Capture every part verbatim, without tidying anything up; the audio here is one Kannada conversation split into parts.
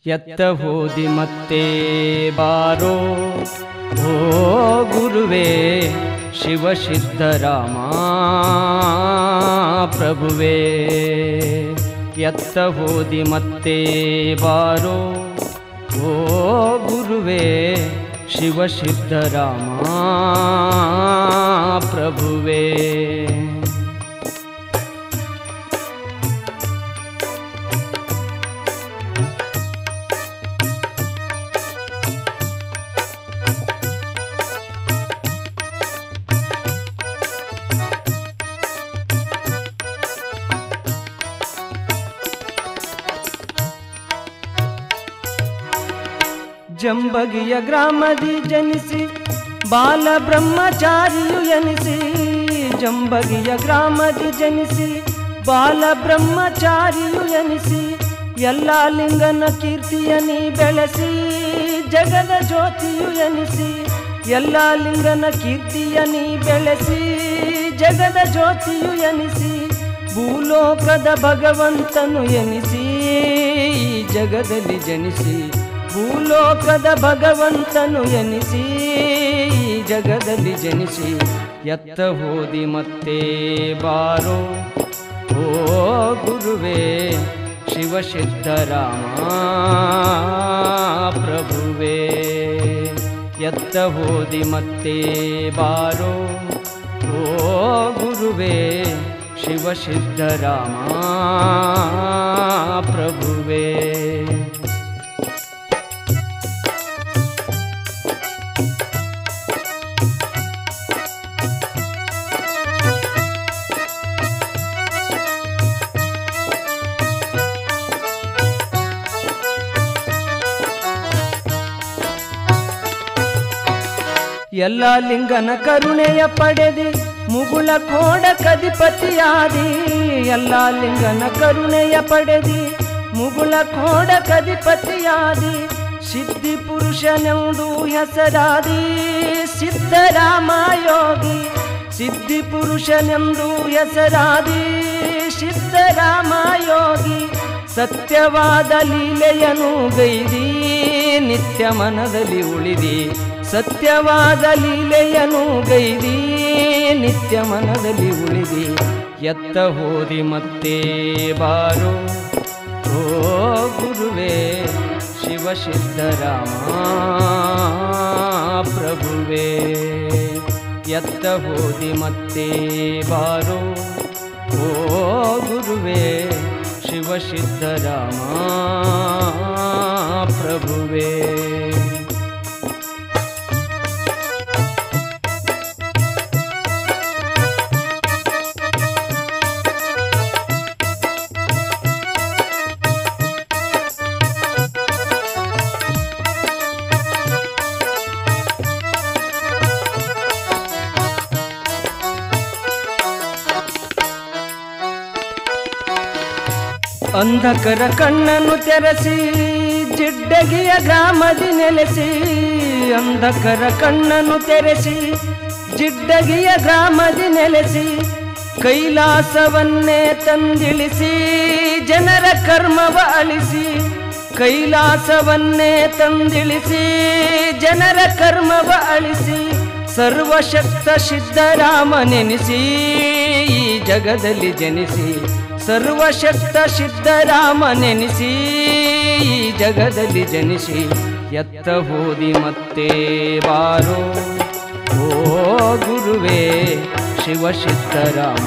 ಎತ್ತ ಹೋದಿ ಮತ್ತೆ ಬಾರೋ ಓ ಗುರುವೇ ಶಿವಸಿದ್ಧರಾಮ ಪ್ರಭುವೇ. ಎತ್ತ ಹೋದಿ ಮತ್ತೆ ಬಾರೋ ಓ ಗುರುವೇ ಶಿವಸಿದ್ಧರಾಮ ಪ್ರಭುವೇ. ಜಂಬಗಿಯ ಗ್ರಾಮದಿ ಜನಿಸಿ ಬಾಲ ಬ್ರಹ್ಮಚಾರಿಯು ಎನಿಸಿ. ಜಂಬಗಿಯ ಗ್ರಾಮದಿ ಜನಿಸಿ ಬಾಲ ಬ್ರಹ್ಮಚಾರಿಯು ಎನಿಸಿ. ಎಲ್ಲ ಲಿಂಗನ ಕೀರ್ತಿಯ ನೀ ಬೆಳೆಸಿ ಜಗದ ಜ್ಯೋತಿಯು ಎನಿಸಿ. ಎಲ್ಲ ಲಿಂಗನ ಕೀರ್ತಿಯ ನೀ ಬೆಳೆಸಿ ಜಗದ ಜ್ಯೋತಿಯು ಎನಿಸಿ. ಭೂಲೋಕದ ಭಗವಂತನು ಎನಿಸಿ ಜಗದಲ್ಲಿ ಜನಿಸಿ. ಭೂಲೋಕದ ಭಗವಂತನು ಎನಿಸಿ ಜಗದಲ್ಲಿ ಜನಿಸಿ. ಎತ್ತ ಹೋದಿ ಮತ್ತೆ ಬಾರೋ ಓ ಗುರುವೇ ಶಿವಸಿದ್ಧರಾಮ ಪ್ರಭುವೇ. ಎತ್ತ ಹೋದಿ ಮತ್ತೆ ಬಾರೋ ಓ ಗುರುವೇ ಶಿವಸಿದ್ಧರಾಮ ಪ್ರಭುವೇ. ಎಲ್ಲ ಲಿಂಗನ ಕರುಣೆಯ ಪಡೆದಿ ಮುಗುಳ ಕೋಡ ಕಧಿಪತಿಯಾದಿ. ಎಲ್ಲ ಲಿಂಗನ ಕರುಣೆಯ ಪಡೆದಿ ಮುಗುಳ ಕೋಡ ಕಧಿಪತಿಯಾದಿ. ಸಿದ್ಧಿ ಪುರುಷನೆಂದು ಹೆಸರಾದಿ ಸಿದ್ಧರಾಮ ಯೋಗಿ. ಸಿದ್ಧಿ ಪುರುಷನೆಂದು ಹೆಸರಾದಿ ಸಿದ್ಧರಾಮ ಯೋಗಿ. ಸತ್ಯವಾದ ಲೀಲೆಯನ್ನು ಗೈದಿ ನಿತ್ಯ ಮನದಲ್ಲಿ ಉಳಿದಿ. ಸತ್ಯವಾದ ಲೀಲೆಯನ್ನು ಗೈದಿ ನಿತ್ಯ ಮನದಲ್ಲಿ ಉಳಿದಿ. ಎತ್ತ ಹೋದಿ ಮತ್ತೆ ಬಾರೋ ಓ ಗುರುವೇ ಶಿವಸಿದ್ಧರಾಮ ಪ್ರಭುವೇ. ಎತ್ತ ಹೋದಿ ಮತ್ತೆ ಬಾರೋ ಓ ಗುರುವೇ ಶಿವಸಿದ್ಧರಾಮ ಪ್ರಭುವೇ. ಅಂಧಕರ ಕಣ್ಣನ್ನು ತೆರೆಸಿ ಜಿಡ್ಡಗಿಯ ಗ್ರಾಮದಿ ನೆಲೆಸಿ. ಅಂಧಕರ ಕಣ್ಣನ್ನು ತೆರೆಸಿ ಜಿಡ್ಡಗಿಯ ಗ್ರಾಮದಿ ನೆಲೆಸಿ. ಕೈಲಾಸವನ್ನೇ ತಂದಿಳಿಸಿ ಜನರ ಕರ್ಮವ ಅಳಿಸಿ. ಕೈಲಾಸವನ್ನೇ ತಂದಿಳಿಸಿ ಜನರ ಕರ್ಮವ ಅಳಿಸಿ. ಸರ್ವಶಕ್ತ ಸಿದ್ಧರಾಮ ನೆನೆಸಿ ಜಗದಲ್ಲಿ ಜನಿಸಿ. ಸರ್ವಶಕ್ತ ಸಿದ್ಧರಾಮ ನೆನೆಸಿ ಜಗದಲ್ಲಿ ಜನಿಸಿ. ಎತ್ತ ಹೋದಿ ಮತ್ತೆ ಬಾರೋ ಓ ಗುರುವೇ ಶಿವಸಿದ್ಧರಾಮ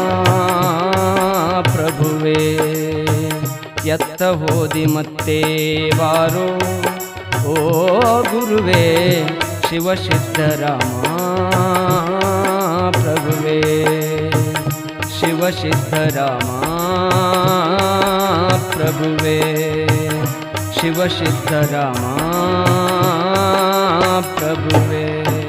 ಪ್ರಭುವೇ. ಎತ್ತ ಹೋದಿ ಮತ್ತೆ ಬಾರೋ ಓ ಗುರುವೇ ಶಿವಸಿದ್ಧರಾಮ ಪ್ರಭುವೇ. ಶಿವಸಿದ್ಧರಾಮ ಪ್ರಭುವೇ ಶಿವಸಿದ್ಧರಾಮ ಪ್ರಭುವೇ.